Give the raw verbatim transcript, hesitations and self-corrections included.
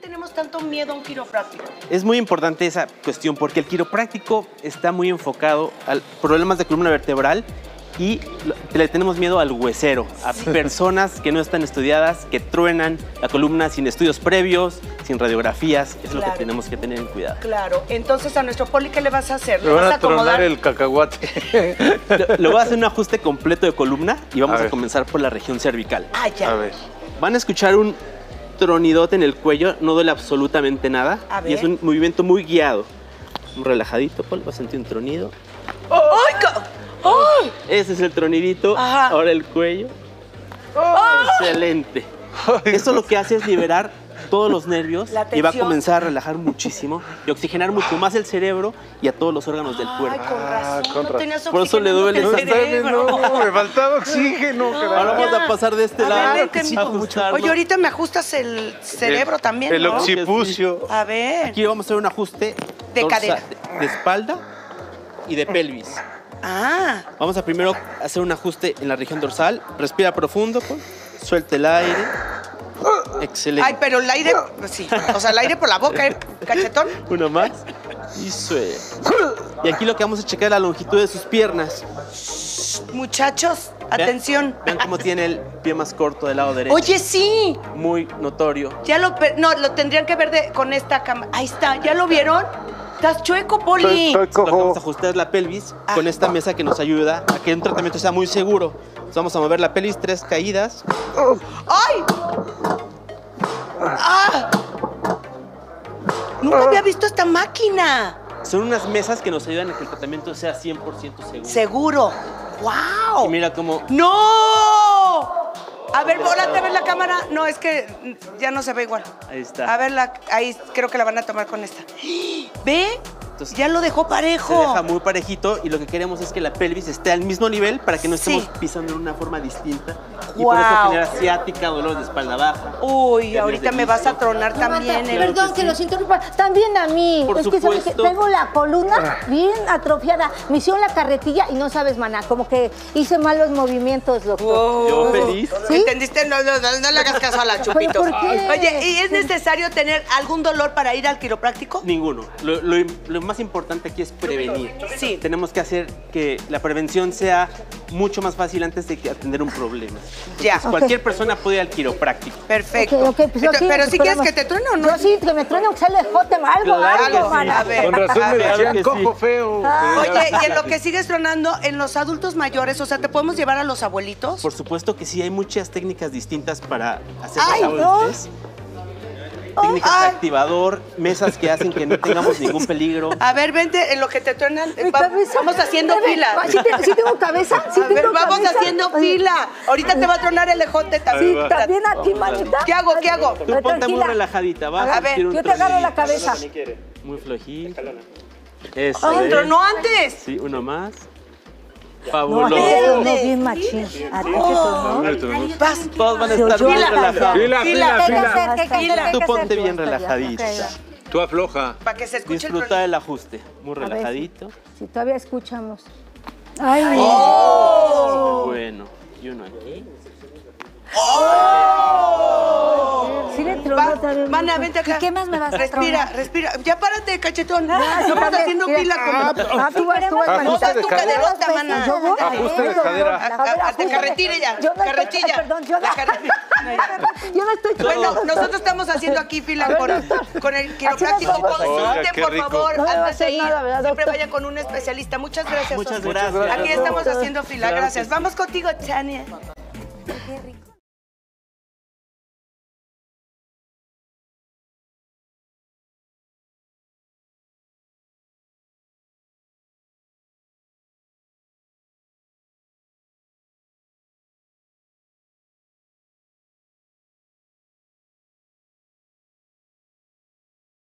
tenemos tanto miedo a un quiropráctico? Es muy importante esa cuestión porque el quiropráctico está muy enfocado a problemas de columna vertebral y le tenemos miedo al huesero, a sí. personas que no están estudiadas, que truenan la columna sin estudios previos, sin radiografías. Eso claro. es lo que tenemos que tener en cuidado. Claro. Entonces, a nuestro poli, ¿qué le vas a hacer? ¿Le, ¿Le vas vas a acomodar el cacahuate? Le, le voy a hacer un ajuste completo de columna y vamos a, a comenzar por la región cervical. Ah, ya. A ver. Van a escuchar un tronidote en el cuello, no duele absolutamente nada. A ver. Y es un movimiento muy guiado. Un relajadito, Paul, vas a sentir un tronido. ¡Ay! ¡Oh! Ese es el tronidito. Ajá. Ahora el cuello. ¡Oh! Excelente. Esto lo que hace es liberar todos los nervios y va a comenzar a relajar muchísimo y oxigenar mucho más el cerebro y a todos los órganos del cuerpo. Ay, con razón. Ah, con no razón. tenías Por eso le duele el el cerebro. No, me faltaba oxígeno. No, Ahora vamos a pasar de este a lado. Ver, vente, a ajustarlo. Oye, ahorita me ajustas el cerebro el, también, El ¿no? occipucio. A ver. Aquí vamos a hacer un ajuste De dorsal, cadera. de, de espalda y de pelvis. Ah. Vamos a primero hacer un ajuste en la región dorsal. Respira profundo, Paul. Suelta el aire. Excelente. Ay, pero el aire, sí. O sea, el aire por la boca, ¿eh? Cachetón. Uno más. Y suelta. Y aquí lo que vamos a checar es la longitud de sus piernas. Muchachos, Vean, atención. Vean cómo tiene el pie más corto del lado derecho. Oye, sí. Muy notorio. Ya lo, no, lo tendrían que ver de, con esta cámara. Ahí está, ¿ya lo vieron? Estás chueco, Poli. Estoy, estoy Lo que vamos a ajustar es la pelvis Ah. con esta mesa que nos ayuda a que un tratamiento sea muy seguro. Entonces vamos a mover la pelvis, tres caídas. ¡Ay! ¡Ah! Nunca había visto esta máquina. Son unas mesas que nos ayudan a que el tratamiento sea cien por ciento seguro. Seguro. ¡Wow! Y mira cómo... ¡No! A ver, volate a ver la cámara. No, es que ya no se ve igual. Ahí está. A ver, la, ahí creo que la van a tomar con esta. ¿Ve? Entonces, ya lo dejó parejo. Se deja muy parejito y lo que queremos es que la pelvis esté al mismo nivel para que no estemos Sí. pisando de una forma distinta. Y Guau. por eso genera ciática, dolor de espalda baja. Uy, Hernias ahorita de me vas a disco. tronar también. Marta, ¿eh? perdón que, sí. los interrumpa. También a mí. Por es que ¿sabes supuesto. qué? Tengo la columna bien atrofiada. Me hicieron la carretilla y no sabes, maná, como que hice malos movimientos, doctor. Wow. Yo feliz. ¿Sí? ¿Entendiste? No, no, no, no le hagas caso a la Chupito. ¿Por qué? Oye, ¿y es necesario tener algún dolor para ir al quiropráctico? Ninguno. Lo, lo- lo más importante aquí es prevenir. Sí. Tenemos que hacer que la prevención sea mucho más fácil antes de que atender un problema. Ya. Entonces, cualquier persona puede ir al quiropráctico. Perfecto. Ok, ok, pues Entonces, aquí pero si quieres esperamos. que te truene o no. Yo sí, que me truene aunque sea el ejote, algo, Claro que algo, sí. maná. A ver. Con razón me Claro decían que cojo sí. feo. Oye, y en lo que sigues tronando, en los adultos mayores, o sea, ¿te podemos llevar a los abuelitos? Por supuesto que sí, hay muchas técnicas distintas para hacer ¡Ay, los no! estrés. Técnicas Ay. de activador, mesas que hacen que no tengamos ningún peligro. A ver, vente, en lo que te truenan, Mi va- cabeza. vamos haciendo Espérame, fila. ¿Sí, te- sí tengo cabeza? ¿Sí A ver, tengo vamos cabeza? haciendo Oye, fila. Ahorita te va a tronar el ejote Sí, también. también a ti, manita. ¿Qué hago? ¿Qué hago? Tú ponte muy Tranquila. relajadita, vas A a ver, sentir un Yo te agarro la tronidito. cabeza. Muy flojito. Eso Ay, es. tronó antes. Sí, uno más. No, Fabuloso. no, bien machín. A ti te tronó. Vas. Todos van a Se estar oyó bien hasta allá. relajados. Fila, fila, fila. Fila. Tú ponte bien relajadita. Tú afloja. Para que se escuche el Disfruta tronito. del ajuste. Muy ver, relajadito. Si todavía escuchamos. Ay, Bueno. Y uno aquí. sí le Va, tronó también. Mana, vente acá. ¿Y qué más me vas a Respira, tronar? respira. Ya párate, cachetón. Ah, sí, Estamos también. haciendo Mira. fila como... Ah, tú vas, tú vas, Ajuste manita. de tu cadera. caderota, mana. Yo voy. Ajuste de cadera. A ver, A- a- ajuste. de carretilla ya, Yo no estoy- carretilla. ay, Perdón, yo no. De carretilla. Yo no estoy Bueno, tronando. nosotros estamos haciendo aquí A fila ver, con, doctor. con el quiropráctico. Así nos vamos. Consulte, Oiga, qué por rico. favor, No me va a antes de hacer ir. nada, ¿verdad, Siempre doctor? vaya con un especialista. Muchas gracias. Muchas Oscar. gracias. Aquí estamos doctor. haciendo fila. Claro que Gracias. sí. Vamos contigo, Tania. Qué rico.